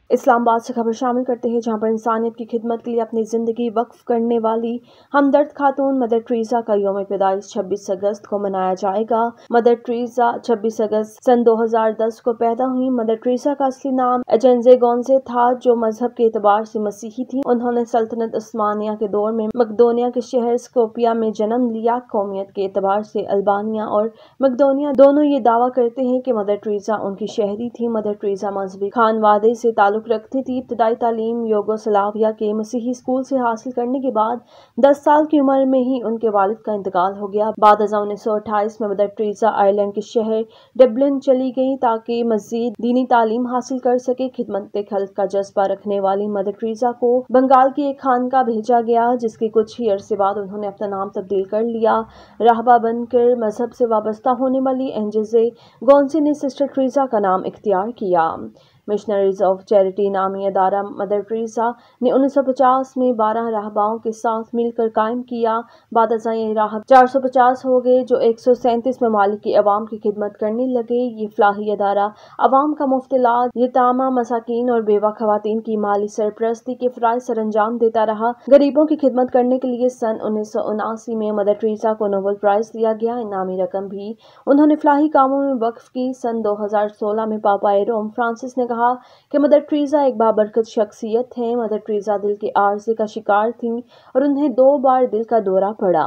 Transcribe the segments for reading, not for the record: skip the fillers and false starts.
اسلام آباد سے خبر شامل کرتے ہیں، جہاں پر انسانیت کی خدمت کے لیے اپنی زندگی وقف کرنے والی ہمدرد خاتون مدر ٹریسا کا یوم پیدائش 26 اگست کو منایا جائے گا۔ مدر ٹریسا 26 اگست سن 2010 کو پیدا ہوئی۔ مدر ٹریسا کا اصلی نام ایجنزے گونزے تھا، جو مذہب کے اعتبار سے مسیحی تھی۔ انہوں نے سلطنت عثمانیہ کے دور میں مقدونیہ کے شہر اسکوپیہ میں جنم لیا۔ قومیت کے اعتبار سے البانیہ اور مقدونیہ دونوں یہ دعویٰ کرتے ہیں کہ مدر ٹریسا ان کی شہری تھی۔ مدر ٹریسا مذہبی خانوادے سے تعلق رکھتی تھی۔ ابتدائی تعلیم یوگوسلاویہ کے مسیحی اسکول سے حاصل کرنے کے بعد 10 سال کی عمر میں ہی ان کے والد کا انتقال ہو گیا۔ بعد ازاں 1928 میں مدر ٹریسا آئرلینڈ کے شہر ڈبلن چلی گئیں تاکہ مزید دینی تعلیم حاصل کر سکے۔ خدمت خلق کا جذبہ رکھنے والی مدر ٹریسا کو بنگال کی ایک خانقاہ بھیجا گیا، جس کے کچھ ہی عرصے بعد انہوں نے اپنا نام تبدیل کر لیا۔ راہبہ بن کر مذہب سے وابستہ ہونے والی ایجنزے گونزے نے سسٹر ٹریسا کا نام اختیار کیا۔ مشنریز آف چیریٹی نامی ادارہ مدر ٹریسا نے 1950 میں 12 راہباؤں کے ساتھ مل کر قائم کیا۔ بعد ازاں یہ راہب 450 ہو گئے، جو 137 ممالک کی عوام کی خدمت کرنے لگے۔ یہ فلاحی ادارہ عوام کا مفت علاج، یتامہ، مساکین اور بیوہ خواتین کی مالی سرپرستی کے فرائض سر انجام دیتا رہا۔ غریبوں کی خدمت کرنے کے لیے سن 1979 میں مدر ٹریسا کو نوبل پرائز دیا گیا۔ انعامی رقم بھی انہوں نے فلاحی کاموں میں وقف کی۔ سن 2016 میں پاپائے روم فرانسس نے کہا کہ مدر ٹریسا ایک بابرکت شخصیت ہیں۔ مدر ٹریسا دل کے عارضے کا شکار تھیں اور انہیں 2 بار دل کا دورہ پڑا۔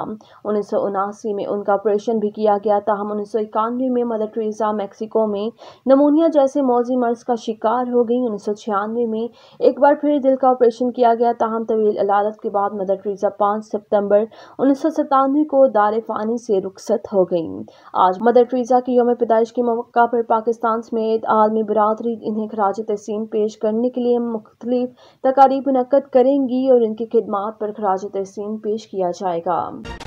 1979 میں ان کا آپریشن بھی کیا گیا، تاہم 1991 میں مدر ٹریسا میکسیکو میں نمونیا جیسے موذی مرض کا شکار ہو گئیں۔ 1996 میں ایک بار پھر دل کا آپریشن کیا گیا، تاہم طویل علالت کے بعد مدر ٹریسا 5 ستمبر 1997 کو دار فانی سے رخصت ہو گئیں۔ آج مدر ٹریسا کے یوم پیدائش کے موقع پر پاکستان سمیت عالمی برادری انہیں خراج تحسین پیش کرنے کے لیے مختلف تقاریب منعقد کریں گی اور ان کی خدمات پر خراج تحسین پیش کیا جائے گا۔